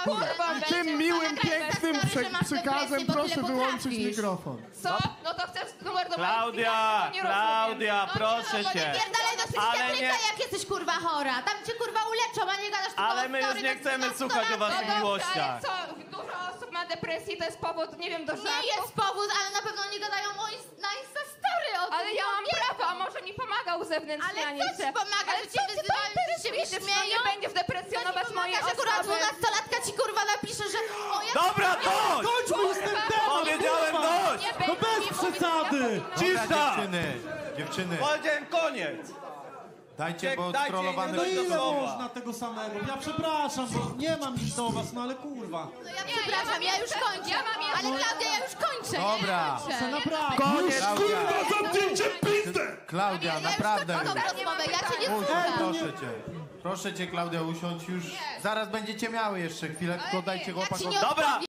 kurwa, I tym miłym, pięknym przekazem proszę wyłączyć mikrofon. Co? No to chcesz numer do Klaudia, Klaudia, proszę cię. Pierdalej do psychiatryka, jak jesteś kurwa chora. Tam cię kurwa uleczą, a nie gadasz tylko Ale my już nie chcemy słuchać o waszych miłościach. Co? Dużo osób ma depresję, to jest powód, nie wiem, do żartów. Nie jest powód, ale na pewno nie gadają na Instastory o tym. Ale ja mam prawo, a może mi pomaga uzewnętrznianie Ale co ci pomaga, że cię wyzywają, że cię śmieją? Nie będziesz deprecjonować mojej że kurwa osoby. 12-latka ci kurwa napisze, że o ja... Dobra, dość! Kończmy już ten temat! Powiedziałem dość! No bez przesady! Cisza! Dziewczyny, Powiedziałem koniec! dajcie, bo Dajcie strollowany... No do ile słowa. można tego samego? Ja przepraszam, bo nie mam nic do was, no ale kurwa. No ja przepraszam, ja już kończę. Ale Klaudia, ja już kończę. Dobra. To naprawdę. Koniec, Klaudia, zamknięcie pizdę! Klaudia, naprawdę. Ja już rozmowę, ja cię nie Usiądź, słucham. proszę cię. Proszę cię, Klaudia, usiądź już. Zaraz będziecie miały jeszcze chwilę, tylko dajcie Ja ci chłopakom... nie Dobra!